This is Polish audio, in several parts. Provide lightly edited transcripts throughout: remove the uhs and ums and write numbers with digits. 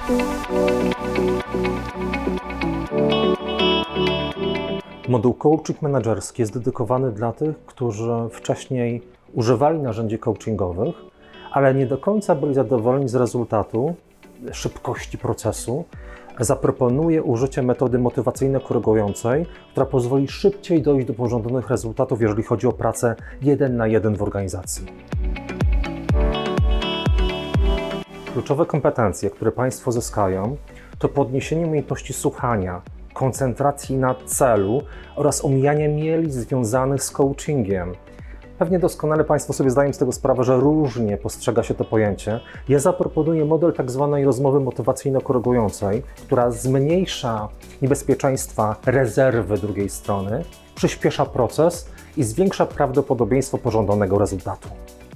Moduł Coaching Menedżerski jest dedykowany dla tych, którzy wcześniej używali narzędzi coachingowych, ale nie do końca byli zadowoleni z rezultatu, szybkości procesu. Zaproponuję użycie metody motywacyjno-korygującej, która pozwoli szybciej dojść do pożądanych rezultatów, jeżeli chodzi o pracę 1 na 1 w organizacji. Kluczowe kompetencje, które Państwo zyskają, to podniesienie umiejętności słuchania, koncentracji na celu oraz omijania mieli związanych z coachingiem. Pewnie doskonale Państwo sobie zdają z tego sprawę, że różnie postrzega się to pojęcie. Ja zaproponuję model tzw. rozmowy motywacyjno-korygującej, która zmniejsza niebezpieczeństwa rezerwy drugiej strony, przyspiesza proces i zwiększa prawdopodobieństwo pożądanego rezultatu.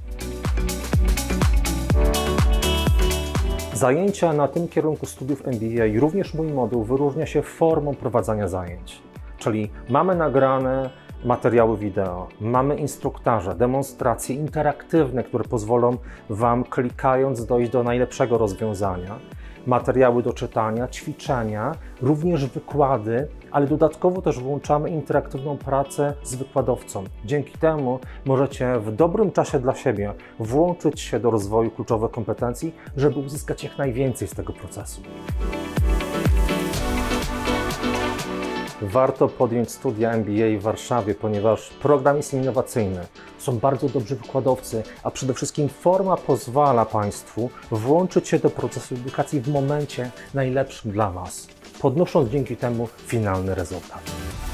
Zajęcia na tym kierunku studiów MBA i również mój moduł wyróżnia się formą prowadzenia zajęć. Czyli mamy nagrane materiały wideo, mamy instruktaże, demonstracje interaktywne, które pozwolą Wam klikając dojść do najlepszego rozwiązania, materiały do czytania, ćwiczenia, również wykłady, ale dodatkowo też włączamy interaktywną pracę z wykładowcą. Dzięki temu możecie w dobrym czasie dla siebie włączyć się do rozwoju kluczowych kompetencji, żeby uzyskać jak najwięcej z tego procesu. Warto podjąć studia MBA w Warszawie, ponieważ program jest innowacyjny, są bardzo dobrzy wykładowcy, a przede wszystkim forma pozwala Państwu włączyć się do procesu edukacji w momencie najlepszym dla Was, podnosząc dzięki temu finalny rezultat.